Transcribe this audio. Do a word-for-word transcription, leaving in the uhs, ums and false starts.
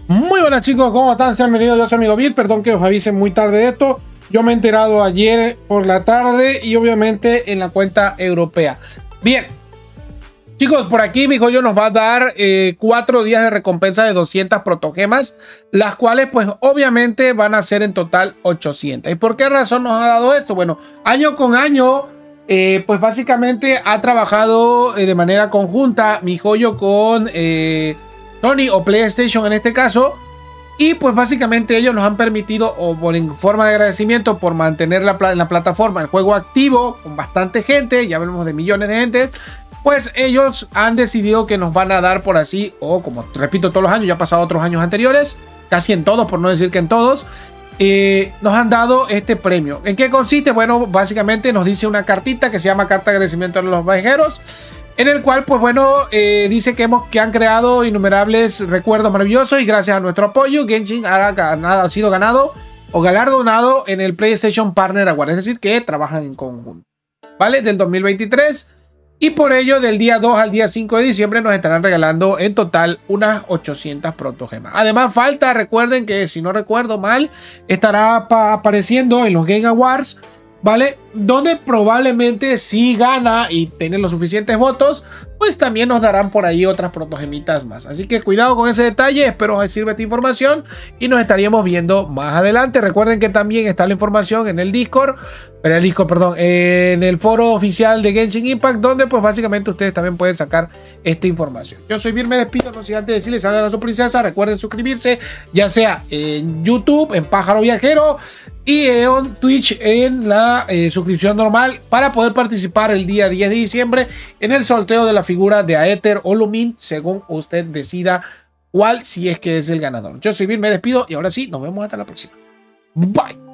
Muy buenas chicos, ¿cómo están? Sean bienvenidos, yo soy amigo Bill. Perdón que os avise muy tarde de esto. Yo me he enterado ayer por la tarde y obviamente en la cuenta europea. Bien, chicos, por aquí mi joyo nos va a dar eh, cuatro días de recompensa de doscientas protogemas, las cuales pues obviamente van a ser en total ochocientas. ¿Y por qué razón nos ha dado esto? Bueno, año con año, eh, pues básicamente ha trabajado eh, de manera conjunta mi joyo con eh, Sony o PlayStation en este caso. Y pues básicamente ellos nos han permitido, o por en forma de agradecimiento por mantener la, la plataforma, el juego activo con bastante gente, ya hablamos de millones de gente, pues ellos han decidido que nos van a dar por así, o como repito todos los años, ya ha pasado otros años anteriores, casi en todos, por no decir que en todos, eh, nos han dado este premio. ¿En qué consiste? Bueno, básicamente nos dice una cartita que se llama Carta de Agradecimiento a los Viajeros, en el cual, pues bueno, eh, dice que, hemos, que han creado innumerables recuerdos maravillosos y gracias a nuestro apoyo, Genshin ha, ganado, ha sido ganado o galardonado en el PlayStation Partner Award, es decir, que trabajan en conjunto, ¿vale? Del dos mil veintitrés, y por ello del día dos al día cinco de diciembre nos estarán regalando en total unas ochocientas protogemas. Además falta, recuerden que si no recuerdo mal, estará apareciendo en los Game Awards, ¿vale? Donde probablemente si gana y tiene los suficientes votos, pues también nos darán por ahí otras protogemitas más. Así que cuidado con ese detalle, espero que sirva esta información y nos estaríamos viendo más adelante. Recuerden que también está la información en el Discord, en el Discord, perdón, en el foro oficial de Genshin Impact, donde pues básicamente ustedes también pueden sacar esta información. Yo soy Vir, me despido, no sin antes decirles, salgan a su princesa, recuerden suscribirse, ya sea en YouTube, en Pájaro Viajero, y en Twitch en la eh, suscripción normal para poder participar el día diez de diciembre en el sorteo de la figura de Aether o Lumin, según usted decida cuál, si es que es el ganador. Yo soy Bill, me despido y ahora sí, nos vemos hasta la próxima. Bye.